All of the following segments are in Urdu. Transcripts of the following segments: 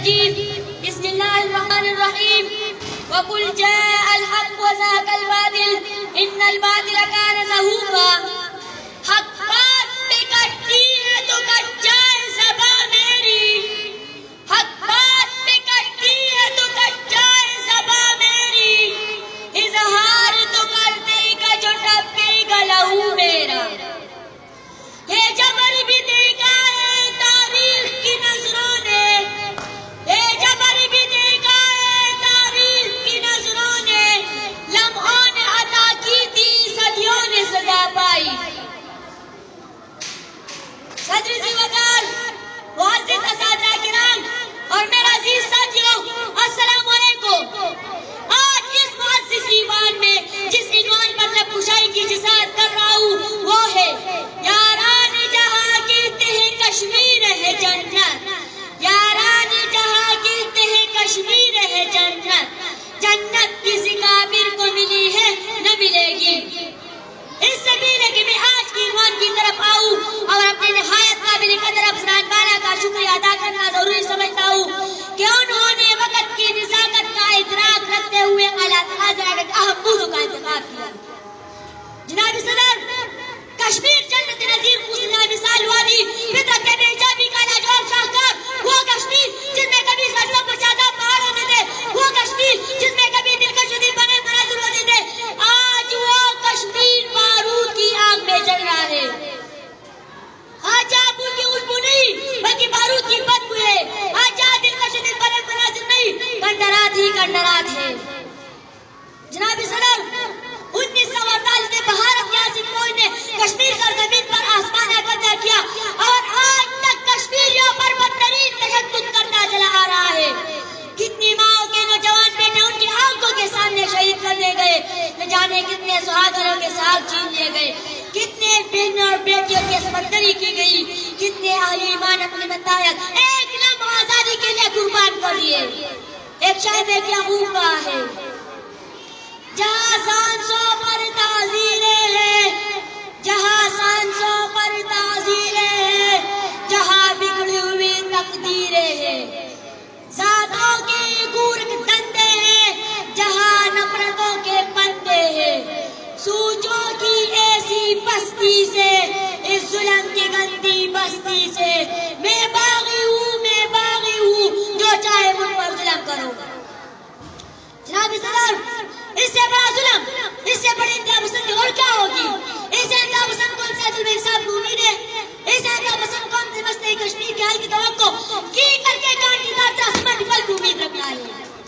الرجيم بسم الله الرحمن الرحيم وقل جاء الحق وزهق الباطل ان الباطل كان زهوقا حق بات پہ کٹتی ہے تو کٹ جائے زباں میری حق بات پہ کٹتی ہے تو کٹ جائے زباں میری اظہار تو کرتے گا جو ٹپکے گا لہو میرا یہ جبر بھی دیکھا ہے تاریخ کی نظروں نے یہ جبر بھی دیکھا ہے تاریخ کی نظروں نے لمحوں نے عطا کی تھی صدیوں نے سزا پائی صدر ذی وقار معزز اساتذہ کرام اور میرا عزیز ساتھیوں السلام علیکم آج اس معزز ایوان میں جس عنوان پر میں پوشائی کی جسارت کر رہا ہوں وہ ہے یاران جہاں کہتے ہیں کشمیر ہے جنت یاران جہاں کہتے ہیں کشمیر ہے جنت جنت کسی کافر کو ملی ہے نہ ملے گی اس سے پہلے کہ میں آج کی عنوان کی طرف آؤں اور اپنے نہایت قابل قدر افسران بالا کا شکریہ ادا کرنا ضروری سمجھتا ہوں کہ انہوں نے وقت کی نزاکت کا ادراک رکھتے ہوئے اعلیٰ تقاضا کے اہم موضوع کا انتخاب کیا جناب صدر کشمیر جنت نظیر خوشنا مثال وادی فطرت کے بے جابی کا لاجواب شاہکار وہ کشمیر جس میں کبھی غزلوں پر شاداب پہاڑ ہوتے تھے وہ کشمیر جس میں کبھی دلکش شدید بنے مناظر ہوتے تھے آج وہ کشمیر بارود کی آگ میں جل رہا ہے آج آپ ان کی خوشبو نہیں بلکہ بارود کی بدبو ہے آج آپ دلکش شدید بنے مناظر نہیں کنڈرات ہی کنڈرات ہے جناب صدر 1948 میں بھارت یاسین فوج نے کشمیر سرزمین پر آسمانہ قبضہ کیا اور آج تک کشمیریوں پر بدترین تشدد کرتا چلا آ رہا ہے کتنی ماں کے نوجوان بیٹے ان کی آنکھوں کے سامنے شہید کر دیے گئے نہ جانے کتنے سہاگروں کے ساتھ چھین لیے گئے کتنے بہنوں اور بیٹیوں کی عصمتدری کی گئی کتنے اہل ایمان اپنی متاعت ایک لمحہ آزادی کے لیے قربان کر دیے ایک شاعر نے کیا خوب کہا ہے جہاں سانسوں پر تعزیریں ہیں جہاں سانسوں پر تعزیریں ہیں جہاں بگڑی ہوئی تقدیریں ہیں ذاتوں کے گورکھ دندے ہیں جہاں نفرتوں کے پندے ہیں سوچوں کی ایسی بستی سے اس ظلم کی گندی بستی سے میں باغی ہوں جو چاہے مجھ پر ظلم کرو جناب صدر اس سے بڑا ظلم اس سے بڑی انتہا پسند اور کیا ہوگی اس سے انتہا پسند کون سے عدل میں انصاف کی امید ہے اس سے انتہا پسند کون سے مسئلہ کشمیر کے حل کی توقع کی کر کے کان کی دارتا سمجھ پل کی امید رکھنا ہے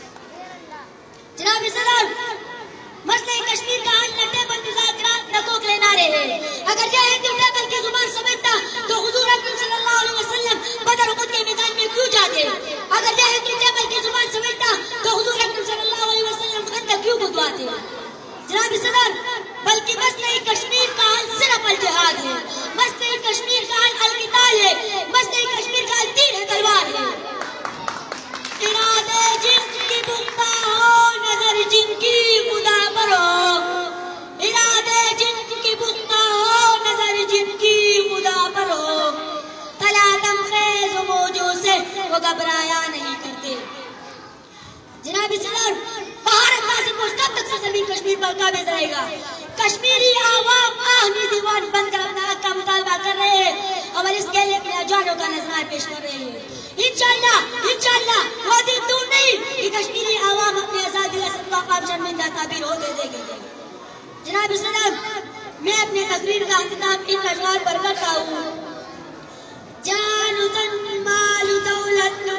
جناب صدر مسئلہ کشمیر کا حل نہ ٹیبل مذاکرات نہ کوکلے نعرے ہیں اگر یہ ہندو ٹیبل کی زبان سمجھتا تو حضور اکرم صلی اللہ علیہ وسلم بدر احد کے میدان میں کیوں جاتے اگر یہ ہندو ٹیبل کی زبان سمجھتا تو حضور اکرم صلی اللہ علیہ وسلم خندق کیوں بدواتے جناب صدر بلکہ مسئلہ کشمیر کا حل صرف الجہاد ہے مسئلہ کشمیر کا حل القتال ہے مسئلہ کشمیر کا حل تیر ہے تلوار ہے ارادے جن کی بکتا ہو نظر جن کی خدا پر ہو ارادے جن کی بکتا ہو نظر جن کی خدا پر ہو تلاتم خیز و موجوں سے وہ گھبرایا نہیں کرتے جناب صدر بھارت نازم کو کب تک سرزمین کشمیر پر قابض رہے گا کشمیری عوام آہنی دیوان بند کر اپنا حق کا مطالبہ کر رہے ہیں اور اس کے لیے اپنے جانوں کا نذرانہ پیش کر رہے ہیں انشاءاللہ وہ دن دور نہیں کہ کشمیری عوام اپنے آزادی سے مقام شرمندہ تعبیر ہوتے دیکھیں گے جناب صدر میں اپنے تقریر کا اختتام ان اشعار پر کرتا ہوں جان تن مال دولت